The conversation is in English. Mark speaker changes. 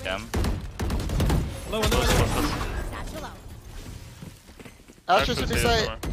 Speaker 1: cam.
Speaker 2: Low.
Speaker 3: Satchel out.
Speaker 4: Astra should be sight.